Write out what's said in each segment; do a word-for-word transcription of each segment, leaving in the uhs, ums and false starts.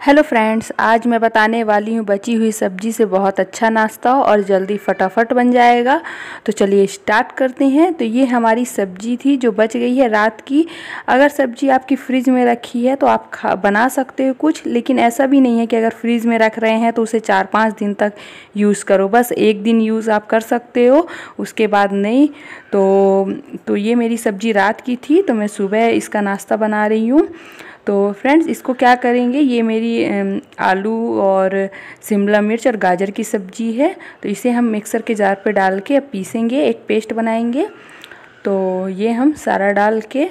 Hello friends, आज मैं बताने वाली हूँ बची हुई सब्जी से बहुत अच्छा नाश्ता और जल्दी फटाफट बन जाएगा। तो चलिए स्टार्ट करते हैं। तो ये हमारी सब्जी थी जो बच गई है रात की। अगर सब्जी आपकी फ्रिज में रखी है तो आप खा बना सकते हो कुछ, लेकिन ऐसा भी नहीं है कि अगर फ्रिज में रख रहे हैं तो उसे चार पाँच दिन तक यूज़ करो। बस एक दिन यूज़ आप कर सकते हो, उसके बाद नहीं। तो तो ये मेरी सब्जी रात की थी, तो मैं सुबह इसका नाश्ता बना रही हूँ। तो फ्रेंड्स, इसको क्या करेंगे, ये मेरी आलू और शिमला मिर्च और गाजर की सब्जी है। तो इसे हम मिक्सर के जार पे डाल के अब पीसेंगे, एक पेस्ट बनाएंगे। तो ये हम सारा डाल के,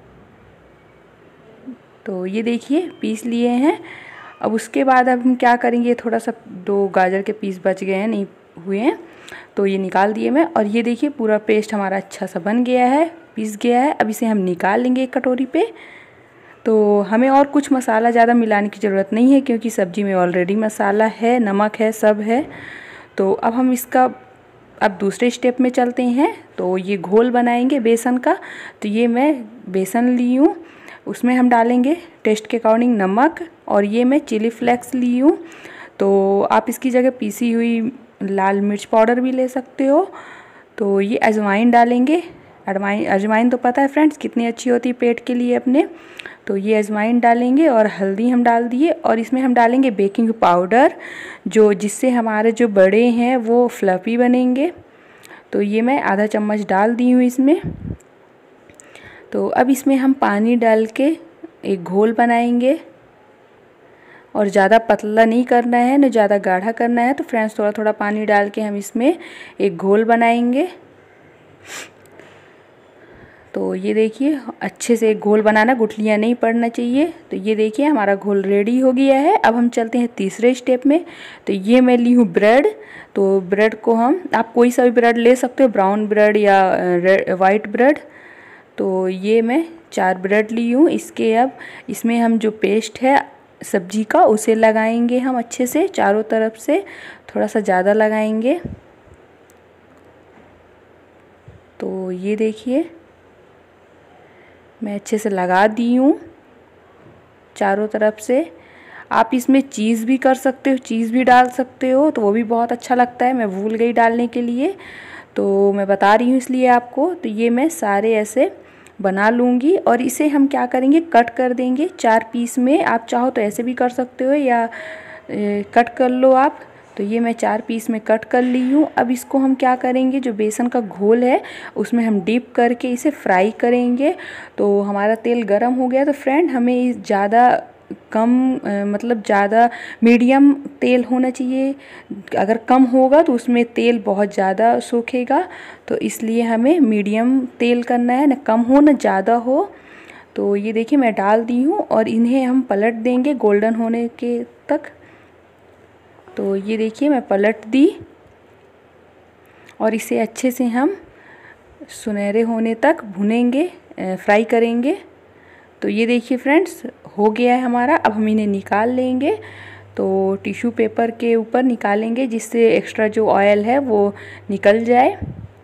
तो ये देखिए पीस लिए हैं। अब उसके बाद अब हम क्या करेंगे, थोड़ा सा दो गाजर के पीस बच गए हैं, नहीं हुए हैं, तो ये निकाल दिए मैं। और ये देखिए पूरा पेस्ट हमारा अच्छा सा बन गया है, पीस गया है। अब इसे हम निकाल लेंगे एक कटोरी पे। तो हमें और कुछ मसाला ज़्यादा मिलाने की ज़रूरत नहीं है, क्योंकि सब्ज़ी में ऑलरेडी मसाला है, नमक है, सब है। तो अब हम इसका अब दूसरे स्टेप में चलते हैं। तो ये घोल बनाएंगे बेसन का। तो ये मैं बेसन ली हूँ, उसमें हम डालेंगे टेस्ट के अकॉर्डिंग नमक, और ये मैं चिली फ्लेक्स ली हूँ। तो आप इसकी जगह पीसी हुई लाल मिर्च पाउडर भी ले सकते हो। तो ये अजवाइन डालेंगे। अजवाइन अजवाइन तो पता है फ्रेंड्स कितनी अच्छी होती है पेट के लिए अपने। तो ये अजवाइन डालेंगे और हल्दी हम डाल दिए, और इसमें हम डालेंगे बेकिंग पाउडर, जो जिससे हमारे जो बड़े हैं वो फ्लफी बनेंगे। तो ये मैं आधा चम्मच डाल दी हूँ इसमें। तो अब इसमें हम पानी डाल के एक घोल बनाएंगे, और ज़्यादा पतला नहीं करना है न ज़्यादा गाढ़ा करना है। तो फ्रेंड्स, थोड़ा थोड़ा पानी डाल के हम इसमें एक घोल बनाएंगे। तो ये देखिए अच्छे से एक घोल बनाना, गुठलियाँ नहीं पड़ना चाहिए। तो ये देखिए हमारा घोल रेडी हो गया है। अब हम चलते हैं तीसरे स्टेप में। तो ये मैं ली हूँ ब्रेड। तो ब्रेड को हम, आप कोई सा भी ब्रेड ले सकते हो, ब्राउन ब्रेड या वाइट ब्रेड। तो ये मैं चार ब्रेड ली हूँ। इसके अब इसमें हम जो पेस्ट है सब्जी का उसे लगाएंगे हम अच्छे से चारों तरफ से, थोड़ा सा ज़्यादा लगाएंगे। तो ये देखिए मैं अच्छे से लगा दी हूँ चारों तरफ से। आप इसमें चीज़ भी कर सकते हो, चीज़ भी डाल सकते हो, तो वो भी बहुत अच्छा लगता है। मैं भूल गई डालने के लिए, तो मैं बता रही हूँ इसलिए आपको। तो ये मैं सारे ऐसे बना लूँगी, और इसे हम क्या करेंगे, कट कर देंगे चार पीस में। आप चाहो तो ऐसे भी कर सकते हो, या ए, कट कर लो आप। तो ये मैं चार पीस में कट कर ली हूँ। अब इसको हम क्या करेंगे, जो बेसन का घोल है उसमें हम डीप करके इसे फ्राई करेंगे। तो हमारा तेल गरम हो गया। तो फ्रेंड, हमें ज़्यादा कम मतलब ज़्यादा मीडियम तेल होना चाहिए। अगर कम होगा तो उसमें तेल बहुत ज़्यादा सूखेगा। तो इसलिए हमें मीडियम तेल करना है, ना कम हो ना ज़्यादा हो। तो ये देखिए मैं डाल दी हूँ, और इन्हें हम पलट देंगे गोल्डन होने के तक। तो ये देखिए मैं पलट दी, और इसे अच्छे से हम सुनहरे होने तक भुनेंगे, फ्राई करेंगे। तो ये देखिए फ्रेंड्स हो गया है हमारा। अब हम इन्हें निकाल लेंगे। तो टिश्यू पेपर के ऊपर निकालेंगे, जिससे एक्स्ट्रा जो ऑयल है वो निकल जाए।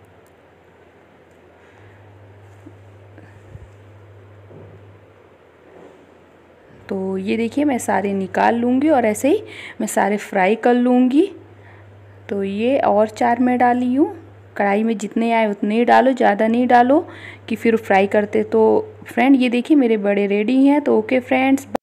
तो ये देखिए मैं सारे निकाल लूँगी, और ऐसे ही मैं सारे फ्राई कर लूँगी। तो ये और चार मैं डाली हूँ। कढ़ाई में जितने आए उतने ही डालो, ज़्यादा नहीं डालो कि फिर फ्राई करते। तो फ्रेंड ये देखिए मेरे बड़े रेडी हैं। तो ओके फ्रेंड्स।